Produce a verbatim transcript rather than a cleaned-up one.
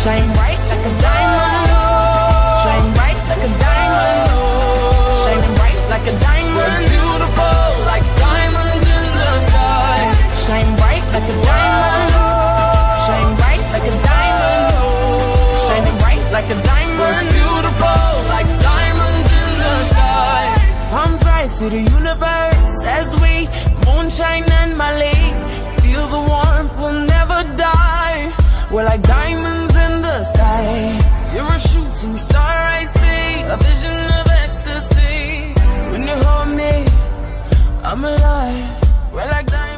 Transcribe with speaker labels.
Speaker 1: Shine bright like a diamond. Shine bright like a diamond. Shining bright like a diamond. Beautiful like diamonds in the sky. Shine bright like a diamond. Shine bright like a diamond. Shining bright like a diamond. Beautiful like diamonds in the sky. Palms rise to the universe as we moonshine and Malay. Feel the warmth, we'll never die. We're like diamonds in the sky. You're a shooting star, I see. A vision of ecstasy. When you hold me, I'm alive. We're like diamonds.